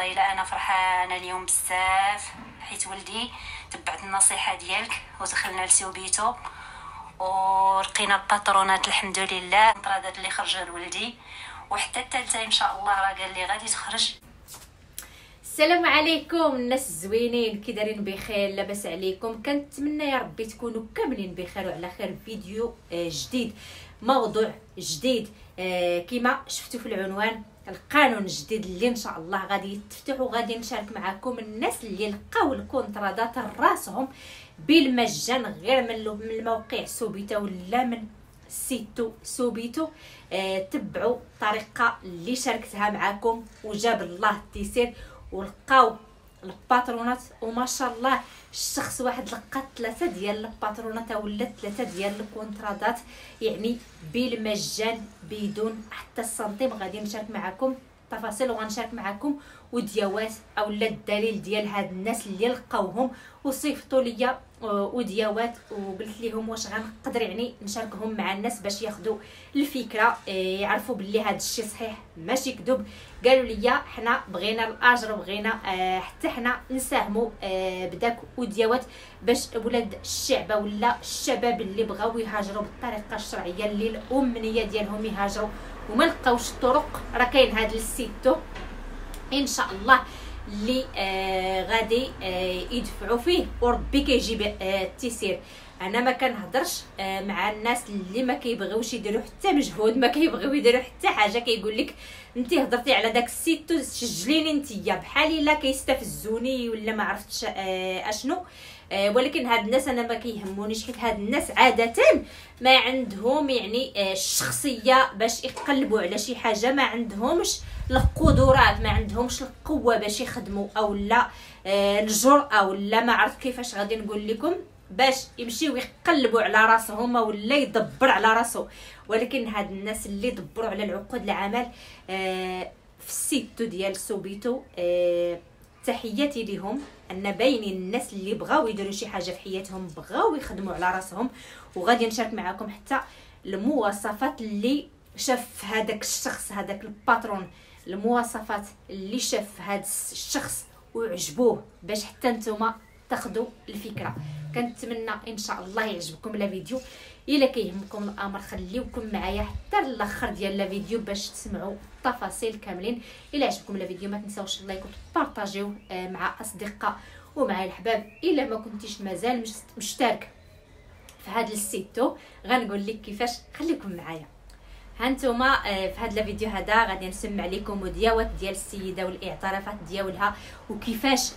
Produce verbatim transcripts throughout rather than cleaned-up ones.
والله الا انا فرحانه اليوم بزاف حيت ولدي تبعت النصيحه ديالك ودخلنا لسوبيتو ولقينا الباترونات الحمد لله. الطرادات اللي خرجوا لولدي وحتى الثالثه ان شاء الله راه قال لي غادي تخرج. السلام عليكم الناس الزوينين، كي دايرين بخير؟ لاباس عليكم؟ كنتمنى يا ربي تكونوا كاملين بخير وعلى خير. فيديو جديد، موضوع جديد، كما شفتوا في العنوان، القانون الجديد اللي ان شاء الله غادي يتفتح وغادي نشارك معكم الناس اللي لقاو الكونطرادات راسهم بالمجان غير من الموقع سوبيتو ولا من سيتو سوبيتو. آه تبعوا الطريقه اللي شاركتها معكم وجاب الله التيسير ولقاو الباترونات وما شاء الله الشخص واحد لقى ثلاثه ديال الباترونات ولا ثلاثه ديال الكونطرادات، يعني بالمجان بدون حتى السنتيم. غادي نشارك معكم تفاصيل وغنشارك معكم وديوات اولا الدليل ديال هاد الناس اللي لقاوهم وصيفطوا ليا وديوات وقلت لهم واش غنقدر يعني نشاركهم مع الناس باش ياخذوا الفكره، يعرفوا باللي هذا الشيء صحيح ماشي كذوب. قالوا لي حنا بغينا الاجر وبغينا حتى حنا نساهموا بداك وديوات باش ولاد الشعب ولا الشباب اللي بغاو يهاجروا بالطريقه الشرعيه اللي الامنيه ديالهم يهاجروا وما لقاوش الطرق، راه كاين هذا السيتو ان شاء الله اللي آه غادي آه يدفعوا فيه وربي كيجيب آه التيسير. انا ما كنهضرش آه مع الناس اللي ما كيبغيوش يديروا حتى مجهود، ما كيبغيو يديروا حتى حاجه، كيقول لك انت هضرتي على داك السيتو سجليني انتيا بحالي لا كيستفزوني ولا ما عرفتش آه اشنو. آه ولكن هاد الناس انا ما كيهمونيش، حيت هاد الناس عاده ما عندهم يعني الشخصيه باش يقلبوا على شي حاجه، ما عندهمش القدرات، ما عندهمش القوه باش يخدموا او لا آه الجرأه ولا ما عرفت كيفاش غادي نقول لكم باش يمشيو يقلبوا على راسهم ولا يدبر على راسو. ولكن هاد الناس اللي دبروا على العقود العمل آه في السيتو ديال سوبيتو آه تحياتي لهم، ان باينين الناس اللي بغاو يديروا شي حاجه في حياتهم، بغاو يخدموا على راسهم. وغادي نشارك معكم حتى المواصفات اللي شاف هذاك الشخص، هذاك الباترون، المواصفات اللي شاف هذا الشخص وعجبوه باش حتى نتوما تاخذوا الفكره. كنتمنى ان شاء الله يعجبكم الفيديو. الا كيهمكم الامر خليوكم معايا حتى الاخر ديال الفيديو باش تسمعوا التفاصيل كاملين. الا عجبكم الفيديو ما تنساوش اللايك وتبارطاجيوه مع اصدقاء ومع الحباب. الا ما كنتيش مازال مشترك في هذا السيتو غنقول لك كيفاش، خليكم معايا. هانتوما في هذا الفيديو هذا غادي نسمع لكم وديوات ديال السيده والاعترافات ديالها وكيفاش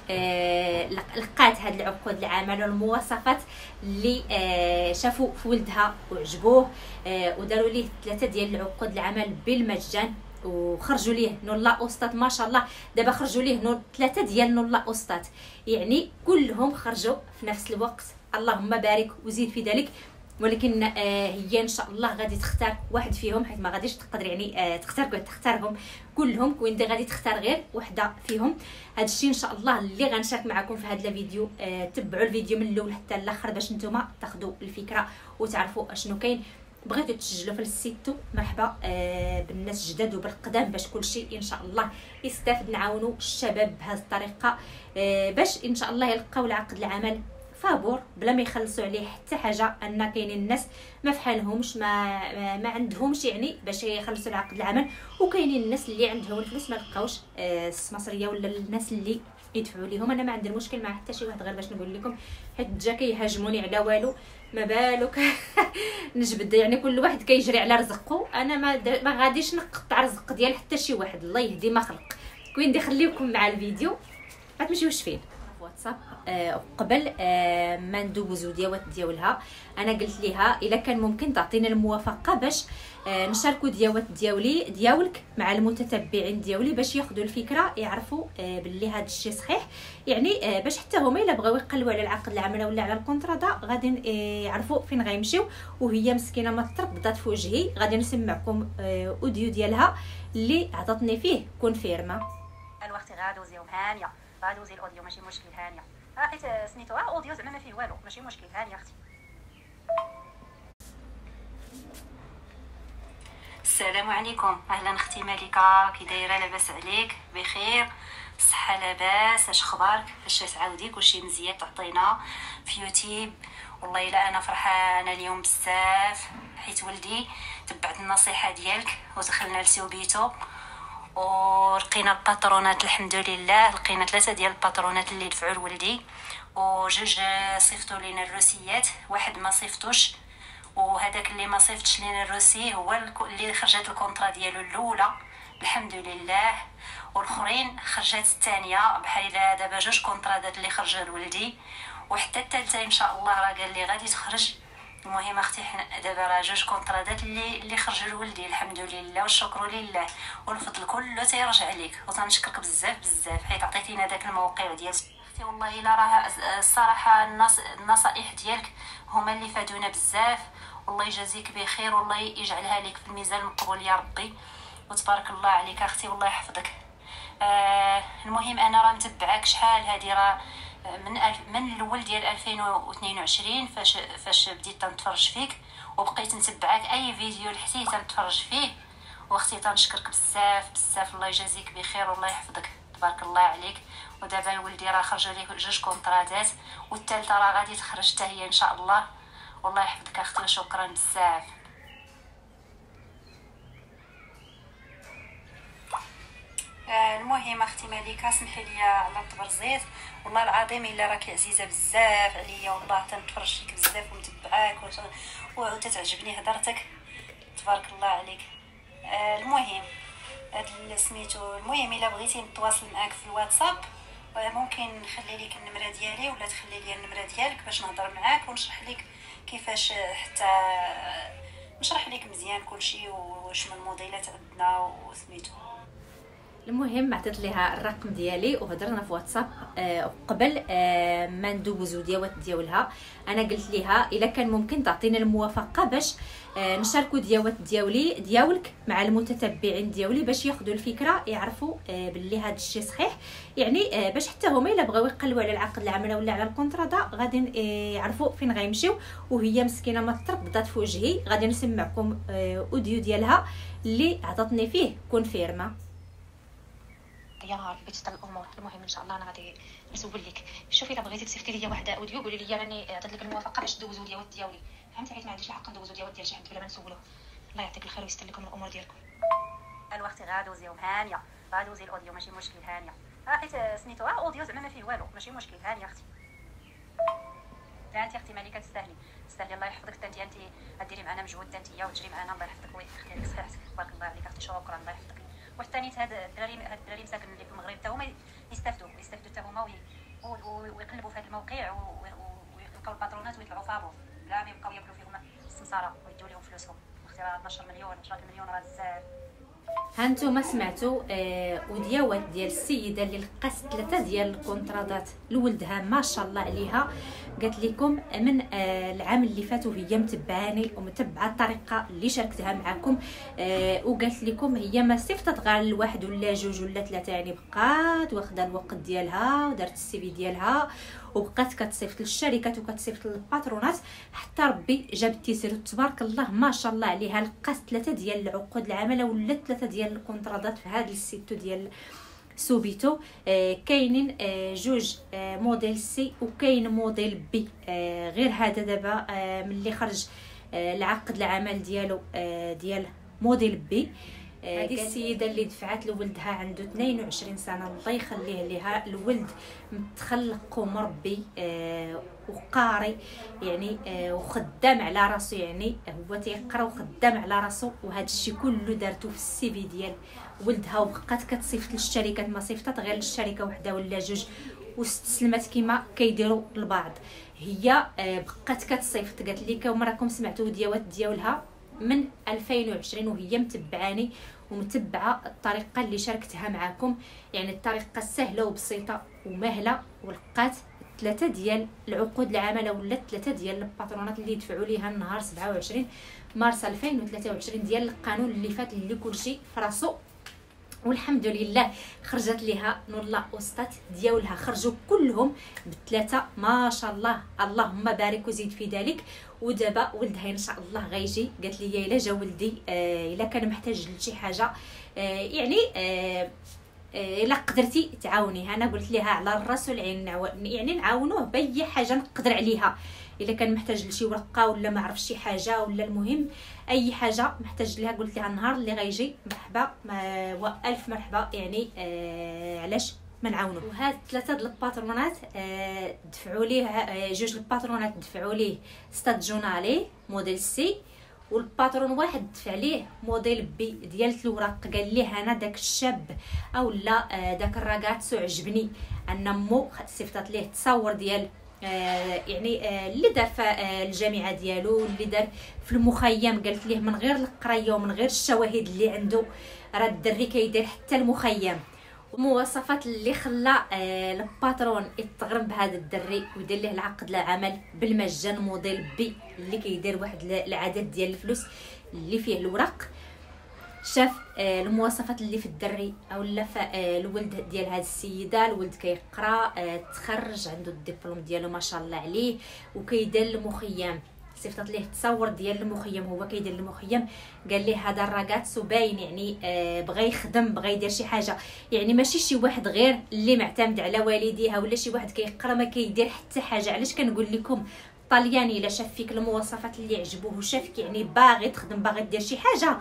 لقات هذه العقود العمل والمواصفات اللي شافوا في ولدها وعجبوه، وداروا ليه ثلاثه ديال العقود العمل بالمجان وخرجوا ليه نولا اوستات. ما شاء الله دابا خرجوا ليه نول ثلاثه ديال نولا اوستات، يعني كلهم خرجوا في نفس الوقت، اللهم بارك وزيد في ذلك. ولكن آه هي ان شاء الله غادي تختار واحد فيهم، حيت ما غاديش تقدر يعني آه تختار تختارهم كلهم، كوين غادي تختار غير وحده فيهم. هذا الشيء ان شاء الله اللي غنشارك معكم في هذا الفيديو. آه تبعوا الفيديو من الاول حتى الاخر باش نتوما تاخذوا الفكره وتعرفوا اشنو كاين. بغيتوا تسجلوا في السيتو مرحبا آه بالناس جداد وبالقدام باش كل شيء ان شاء الله يستافد. نعاونوا الشباب بهذه الطريقه آه باش ان شاء الله يلقاو العقد العمل فابور بلا ما يخلصوا عليه حتى حاجه. ان كاينين الناس ما فحالهمش ما ما عندهمش يعني باش يخلصوا العقد العمل، وكاينين الناس اللي عندهم الفلوس ما لقاوش السماسريه ولا الناس اللي يدفعوا ليهم. انا ما عندي مشكل مع حتى شي واحد، غير باش نقول لكم حيت جا كيهاجموني على والو، ما بالك نجبد يعني كل واحد كيجري على رزقه. انا ما ما غاديش نقطع رزق ديال حتى شي واحد، الله يهدي ما خلق. كوين دي خليكم مع الفيديو ما تمشيوش فين واتساب. آه قبل آه ما ندوزو ديوات ديالها انا قلت ليها الا كان ممكن تعطينا الموافقه باش آه نشاركوا ديوات ديالي ديالك مع المتتبعين ديالي باش ياخذوا الفكره، يعرفوا آه باللي هذا الشيء صحيح، يعني آه باش حتى هما الا بغاو يقلبوا على العقد العمل ولا على الكونترادا غادي آه يعرفوا فين غيمشيو. وهي مسكينه ما تربضات في وجهي. غادي نسمعكم آه اوديو ديالها اللي عطاتني فيه كونفيرما. الوقت غادوز يوم هانيه، غادوزي الاوديو ماشي مشكل هانيه، حيت سميتو اوديو زعما ما فيه والو ماشي مشكل هانيه اختي. السلام عليكم. اهلا اختي ملكه، كي دايره؟ لاباس عليك؟ بخير؟ صحه لاباس؟ اش اخبارك؟ اش تعاودي؟ كلشي مزيان؟ تعطينا في يوتيوب. والله الا انا فرحانه اليوم بزاف، حيت ولدي تبعت النصيحه ديالك ودخلنا لسوبيتو ولقينا الباترونات. الحمد لله لقينا ثلاثه ديال الباترونات اللي دفعوا لولدي، وجوج صيفطوا لينا الروسيات، واحد ما صيفطوش، وهذاك اللي ما صيفطش لينا الروسي هو اللي خرجت الكونطرا ديالو الاولى الحمد لله، والاخرين خرجت الثانيه. بحال دابا جوج كونطرادات اللي خرجوا لولدي، وحتى الثالثه ان شاء الله راه قال لي غادي تخرج. المهم اختي حنا دابا راه جوج كونطرادات اللي اللي خرجوا لولدي الحمد لله والشكر لله، والفضل كله تيرجع ليك، وتنشكرك بزاف بزاف حيت عطيتينا داك الموقع ديال اختي. والله الا راه الصراحه النص... النصائح ديالك هما اللي فادونا بزاف. والله يجازيك بخير، والله يجعلها لك في الميزان المقبول يا ربي، وتبارك الله عليك اختي، والله يحفظك. آه المهم انا راه متبعاك شحال هذه، راه من ألف من الاول ديال ألفين واثنين وعشرين فاش فاش بديت تنتفرج فيك، وبقيت نتبعاك اي فيديو لحتي تنتفرج فيه. واختي تنشكرك بزاف بزاف، الله يجازيك بخير والله يحفظك، تبارك الله عليك. ودابا ولدي راه خرج ليه جوج كونطرادات، والثالثه راه غادي تخرج حتى هي ان شاء الله. والله يحفظك اختي وشكرا بزاف. آه المهم اختي مليكه سمحي لي على التبرزيط، والله العظيم الا راكي عزيزه بزاف عليا، والله تنتفرج فيك بزاف ومتبعاك وتتعجبني هضرتك، تبارك الله عليك. آه المهم هاد سميتو، المهم الا بغيتي نتواصل معاك في الواتساب ممكن نخلي لك النمره ديالي ولا تخلي لي النمره ديالك باش نهضر معاك ونشرح لك كيفاش، حتى نشرح لك مزيان كلشي وشنو الموديلات عندنا وسميتو. المهم عطيت ليها الرقم ديالي وهضرنا في واتساب. آه قبل آه ما ندوزو ديوات ديالها انا قلت ليها الا كان ممكن تعطينا الموافقه باش آه نشاركوا ديوات ديالي ديالك مع المتتبعين ديالي باش ياخذوا الفكره، يعرفوا آه باللي هذا الشيء صحيح، يعني آه باش حتى هما الا بغاو يقلبوا على العقد العمل ولا على الكونطرادا غادي آه يعرفوا فين غيمشيو. وهي مسكينه ما ترددات في وجهي، غادي نسمعكم آه اوديو ديالها اللي عطاتني فيه كونفيرما. يا بغيتي تطلع الامور. المهم ان شاء الله انا غادي نسول لك. شوفي الا بغيتي تصيفطي لي واحد اوديو قولي لي راني عطيت لك الموافقه باش دوزو ديوات ديالي، فهمتي؟ حيت ما عنديش الحق ندوزو ديوات ديال شي حد بلا ما نسولوه. الله يعطيك الخير ويستر لكم الامور ديالكم. الوقت غادوزيهم هانيه، غادوزي الاوديو ماشي مشكل هانيه، حيت سميتو اه اوديو زعما ما فيه والو ماشي مشكل هانيه اختي. لا انت اختي مليكه تستاهلي تستاهلي، الله يحفظك. انت انت غديري معنا مجهود انت وتجري معنا، الله يحفظك ويخلي لك صحتك، بارك الله عليك اختي، شكرا الله يحفظك. وحتى نيت هاد الدراري هاد الدراري مساكن اللي في المغرب حتى هما يستافدوا يستافدوا حتى هما ويقلبوا في هذا الموقع ويلقاو الباترونات ويطلعوا فابور بلا ما يبقاو ياكلوا فيهم السمساره ويدوا لهم فلوسهم. اختي راه اثناش مليون عشرة مليون راه بزاف. هانتوما سمعتوا آه وديوات ديال السيده اللي لقات ثلاثه ديال الكونطرادات لولدها ما شاء الله عليها، قالت لكم من آه العام اللي فات وهي متبعاني ومتبعه الطريقه اللي شاركتها معكم. آه وقالت لكم هي ما صيفطت غير لواحد ولا جوج ولا ثلاثه، يعني بقات واخده الوقت ديالها ودارت السي في ديالها وبقات كتصيفط للشركات وكتصيفط للباترونات حتى ربي جاب التيسير. تبارك الله ما شاء الله عليها، لقات ثلاثه ديال العقود العمل ولا ثلاثه ديال الكونطرادات في هذا السيتو ديال سوبيتو. آه كاينين آه جوج آه موديل سي وكاين موديل بي. آه غير هذا دابا آه ملي خرج آه العقد العمل ديالو آه ديال موديل بي. هذه السيده اللي دفعت لولدها عنده اثنين وعشرين سنه، الله يخليه ليها. الولد متخلق ومربي آه وقاري يعني آه وخدام على راسو، يعني هو تيقرا وخدام على راسو، وهذا الشيء كله دارته في السي في ديال ولدها. وبقات كتصيفط للشركات، ما صيفطات غير للشركه وحده ولا جوج واستسلمت كما كيديروا البعض. هي آه بقات كتصيفط، قالت لي كما راكم سمعتوا ديوات ديالها من ألفين وعشرين وهي متبعاني ومتبعه الطريقه اللي شاركتها معكم، يعني الطريقه سهله وبسيطه ومهله. ولقات ثلاثه ديال العقود العمل ولا ثلاثه ديال الباترونات اللي دفعوا ليها النهار سبعة وعشرين مارس ألفين وثلاثة وعشرين ديال القانون اللي فات اللي كلشي فراسو والحمد لله خرجت ليها نولا اوسطات ديالها خرجوا كلهم بثلاثه ما شاء الله، اللهم بارك وزيد في ذلك. ودابا ولدها ان شاء الله غيجي، قالت لي الا جا ولدي آه الا كان محتاج لشي حاجه آه يعني آه الا قدرتي تعاونيه. انا قلت لها على الراس والعين يعني نعاونوه باي حاجه نقدر عليها، الا كان محتاج لشي ورقه ولا ما عرف شي حاجه ولا المهم اي حاجه محتاج ليها. قلت لها النهار اللي غيجي مرحبا والف مرحبا يعني آه علاش ما نعاونو. وهاد ثلاثه د الباترونات آه دفعوا ليه آه جوج الباترونات دفعوا ليه ستاد جونالي موديل سي، والباترون واحد دفع ليه موديل بي ديال الوراق. قال ليه انا داك الشاب اولا آه داك الراكاتسو عجبني ان مو صيفطات ليه التصاور ديال آه يعني آه اللي دار في آه الجامعه ديالو، اللي دار في المخيم. قالت ليه من غير القرايه ومن غير الشواهد اللي عنده راه الدري كيدير حتى المخيم. المواصفات اللي خلى آه الباترون يتغرم بهذا الدري ويدير ليه العقد العمل بالمجان موديل بي اللي كيدير واحد العدد ديال الفلوس اللي فيه الوراق. شاف آه المواصفات اللي في الدري اولا آه الولد ديال هذه السيده، الولد كيقرا آه تخرج عنده الدبلوم ديالو ما شاء الله عليه وكيدير المخيم. صيفطت ليه التصور ديال المخيم، هو كيدير المخيم. قال ليه هذا الراكاتسو باين يعني آه بغى يخدم بغى يدير شي حاجه، يعني ماشي شي واحد غير اللي معتمد على والديها ولا شي واحد كيقرا ما كيدير حتى حاجه. علاش كنقول لكم الطلياني الا شاف فيك المواصفات اللي عجبوه وشافك يعني باغي تخدم باغي دير شي حاجه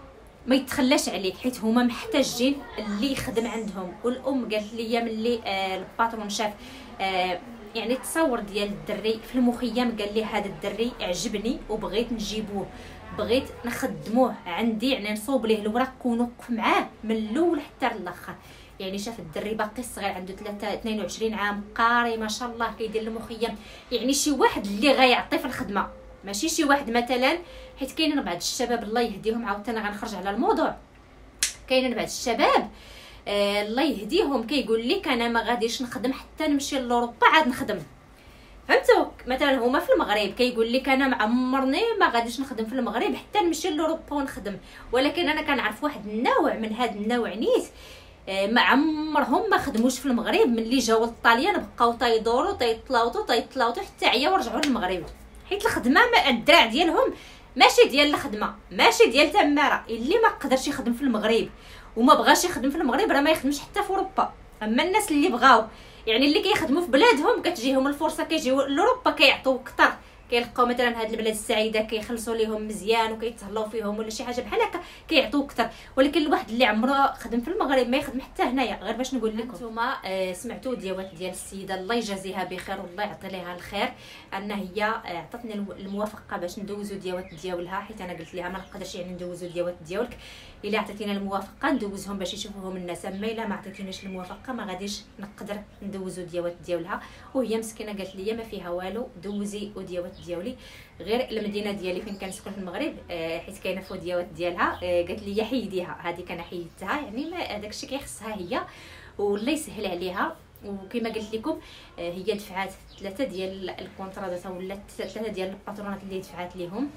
ما يتخلاش عليك، حيت هما محتاجين اللي يخدم عندهم. والام قالت لي ملي آه الباترون شاف آه يعني التصور ديال الدري في المخيم قال لي هذا الدري عجبني وبغيت نجيبوه بغيت نخدموه عندي، يعني نصوب ليه الوراق ونوقف معاه من الاول حتى للاخر. يعني شاف الدري باقي صغير عنده ثلاثة اثنين وعشرين عام قاري ما شاء الله كيدير المخيم، يعني شي واحد اللي غيعطي في الخدمه ماشي شي واحد مثلا. حيت كاينين بعض الشباب الله يهديهم، عاوتاني غنخرج على الموضوع، كاينين بعض الشباب آه الله يهديهم كيقول لك انا ما غاديش نخدم حتى نمشي لاوروبا عاد نخدم. فهمتوا؟ مثلا هما في المغرب كيقول لك انا معمرني ما غاديش نخدم في المغرب حتى نمشي لاوروبا ونخدم. ولكن انا كنعرف واحد النوع من هذا النوع نيت آه ما عمرهم ما خدموش في المغرب، ملي جاو الطاليان بقاو تيدوروا تيطلاوطوا تيطلاوطوا حتى عيا ورجعوا للمغرب، حيت الخدمه ما الدراع ديالهم ماشي ديال الخدمه ماشي ديال تماره. اللي ما قدرش يخدم في المغرب وما بغاش يخدم في المغرب راه ما يخدمش حتى في اوروبا. اما الناس اللي بغاو يعني اللي كيخدموا في بلادهم كتجيهم الفرصه كيجيو لاوروبا كيعطيو اكثر، كيلقاو مثلا هاد البلاد السعيده كيخلصوا ليهم مزيان وكيتهلاو فيهم ولا شي حاجه بحال هكا كيعطيو اكثر. ولكن الواحد اللي عمره خدم في المغرب ما يخدم حتى هنايا. غير باش نقول لكم نتوما آه سمعتوا ديوات ديال السيده الله يجازيها بخير والله يعطي ليها الخير ان هي آه عطاتني الموافقه باش ندوزو ديوات ديالها، حيت انا قلت لها ما نقدرش يعني ندوزو ديوات ديالك، الا عطيتينا الموافقه ندوزهم باش يشوفوهم الناس، اما الا ما عطيتيناش الموافقه ما غاديش نقدر ندوزو ديوات ديالها. وهي مسكينه قالت لي ما فيها والو دوزي وديوات ديالي. غير المدينه ديالي فين كنسكن في المغرب آه حيت كاينه فوديوات ديالها آه قالت لي حيديها، هذيك انا حيدتها يعني ما هذاك الشيء كيخصها هي والله يسهل عليها. وكما قلت لكم آه هي دفعات ثلاثه ديال الكونطرادات ولا ثلاثه ديال الباترونات اللي دفعات ليهم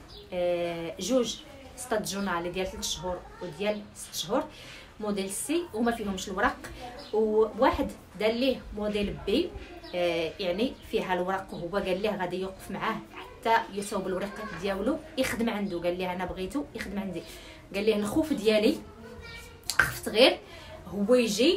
آه جوج ستاد جونالي ديال ثلاث شهور وديال ست شهور موديل سي وما فيهمش الوراق، وواحد دار ليه موديل بي آه يعني فيها الوراق وهو قال ليه غادي يوقف معاه حتى يصوب الورقات ديالو يخدم عنده. قال ليه انا بغيتو يخدم عندي، قال ليه الخوف ديالي خفت غير هو يجي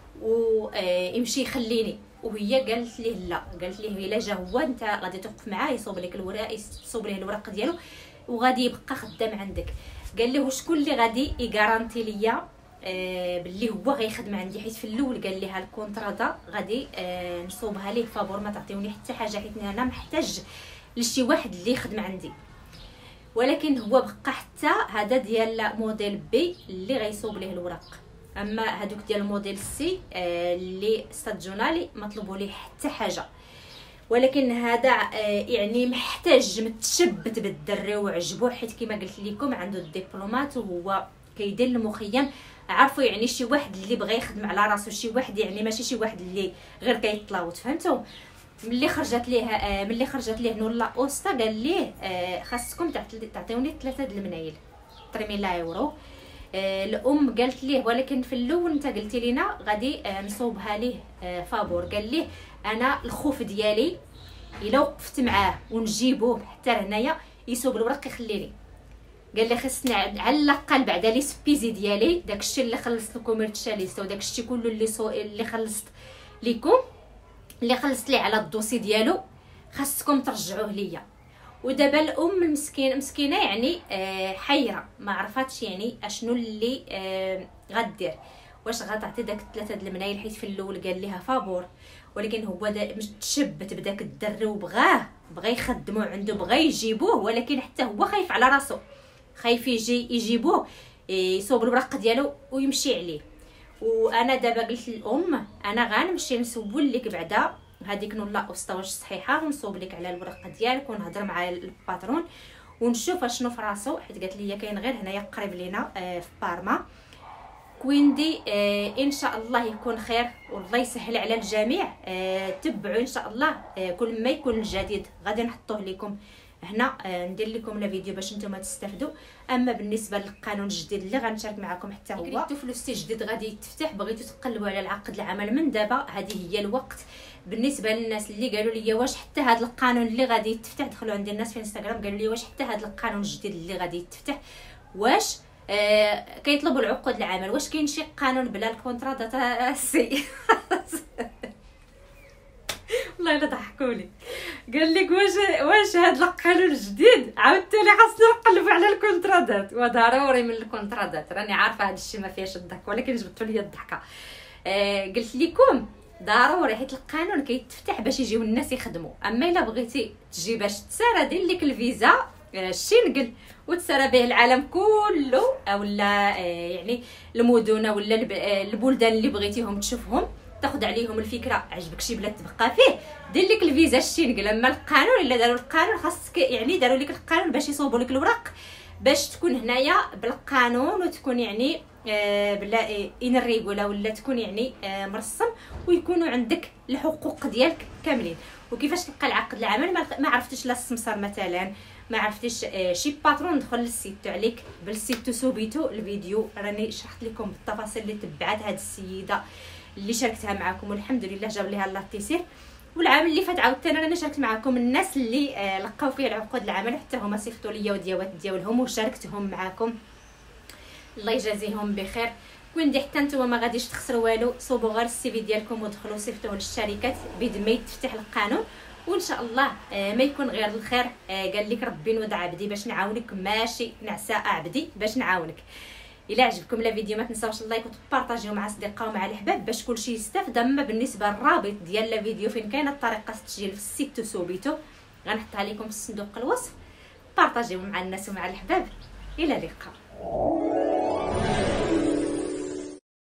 ويمشي يخليني. وهي قالت ليه لا، قالت ليه الا جا هو انت غادي توقف معاه يصوب لك الوراق يصوب ليه الوراق ديالو وغادي يبقى خدام عندك. قال له شكون اللي غادي يغارانتي ليا آه باللي هو غيخدم عندي، حيت في الاول قال لها الكونطرادا غادي آه نصوبها ليه فابور ما تعطيوني حتى حاجه حيت انا محتاج لشي واحد اللي يخدم عندي. ولكن هو بقى حتى هذا ديال موديل بي اللي غيصوب ليه الوراق. اما هذوك ديال الموديل سي آه اللي ستاد جونالي ما طلبوا ليه حتى حاجه. ولكن هذا آه يعني محتاج متشبت بالدري وعجبوه، حيت كما قلت لكم عنده الدبلومات وهو كيدير المخيم. عارفوا يعني شي واحد اللي بغى يخدم على راسو، شي واحد يعني ماشي شي واحد اللي غير كيطلاوط. فهمتوا؟ ملي خرجت ليه آه ملي خرجت ليه نولا اوستا قال ليه آه خاصكم تعطيوني ثلاثه د المنايل تريميلا اورو آه الام قالت ليه ولكن في الاول انت قلتي لينا غادي آه نصوبها ليه آه فابور. قال ليه انا الخوف ديالي الا وقفت معاه ونجيبوه حتى هنايا يصوب الورق يخليني. قال لي خصني على الاقل بعدا لي سبيزي ديالي داكشي اللي خلصت الكوميرشاليست وداكشي كله اللي سو اللي خلصت ليكم اللي خلصت ليه على الدوسي ديالو خاصكم ترجعوه ليا. ودابا الام المسكينه مسكينه يعني آه حيره ما عرفاتش يعني اشنو اللي آه غدير. واش غتعطي داك ثلاثه د المنايل حيت في الاول قال ليها فابور ولكن هو مش تشبت بداك الدري وبغاه بغى يخدمو عنده بغى يجيبوه ولكن حتى هو خايف على راسو خايف يجي يجيبوه يصوب الورق ديالو ويمشي عليه. وانا دابا قلت للام انا غنمشي نسول لك بعدا هذيك نولا اسطا واش صحيحه ونصوب لك على الورقه ديالك ونهضر مع الباترون ونشوف اشنو في راسو حيت قالت لي كاين غير هنايا قريب لينا آه في بارما كويندي. آه ان شاء الله يكون خير والله يسهل على الجميع. آه تبعوا ان شاء الله آه كل ما يكون الجديد غادي نحطوه لكم هنا آه ندير لكم لا فيديو باش نتوما تستافدوا. اما بالنسبه للقانون الجديد اللي غنشارك معكم حتى هو كريتو فلوس جديد غادي يتفتح بغيتو تقلبوا على العقد العمل من دابا هذه هي الوقت. بالنسبه للناس اللي قالوا لي واش حتى هذا القانون اللي غادي يتفتح دخلوا عند الناس في انستغرام قالوا لي واش حتى هذا القانون الجديد اللي غادي يتفتح واش آه كيطلبوا العقود العمل واش كاين شي قانون بلا الكونطرا داتا سي والله الا ضحكولي. قال لك واش واش هذا القانون الجديد عاوتاني خاصنا نقلبوا على الكونترادات وضروري من الكونترادات. راني عارفه هذا الشيء ما فيهش الضحك ولكن جبتوا لي الضحكه. آه قلت لكم ضروري حيت القانون كيتفتح باش يجيو الناس يخدموا. اما الا بغيتي تجي باش تسارى دير لك الفيزا الشنقل وتسارى به العالم كله اولا يعني المدن ولا البلدان اللي بغيتيهم تشوفهم تاخذ عليهم الفكره عجبك شي بلاد تبقى فيه دير لك الفيزا الشنقل. اما القانون الا داروا القانون خاصك يعني داروا لك القانون باش يصوبوا لك الوراق باش تكون هنايا بالقانون وتكون يعني آه بلا انريغولا ولا تكون يعني آه مرسم ويكونوا عندك الحقوق ديالك كاملين. وكيفاش تلقى العقد العمل ما عرفتش لا السمسار مثلا ما عرفتيش آه شي باترون دخل للسيتو عليك بالسيتو سوبيتو الفيديو راني شرحت لكم بالتفاصيل اللي تبعات هذه السيده اللي شاركتها معكم والحمد لله جاب ليها الله التيسير. والعام اللي فات عاوتاني راني شاركت معكم الناس اللي آه لقاو فيه العقود العمل حتى هما صيفطوا ليا ودياوات ديالهم وشاركتهم معكم الله يجازيهم بخير. كوندي حتى نتوما ما غاديش تخسروا والو صوبوا غير السي في ديالكم ودخلوا صيفطوه للشركات بيد ما يتفتح القانون وان شاء الله آه ما يكون غير الخير. آه قال لك ربي نود عبدي باش نعاونك ماشي نعسى عبدي باش نعاونك. الى عجبكم لا فيديو ما تنساوش اللايك وتبارطاجيو مع اصدقاء ومع الاحباب باش كلشي يستافد. اما بالنسبه للرابط ديال لا فيديو فين كاينه طريقه التسجيل في السيتو سوبيتو غنحطها لكم في صندوق الوصف. بارطاجيو مع الناس ومع الاحباب. الى اللقاء.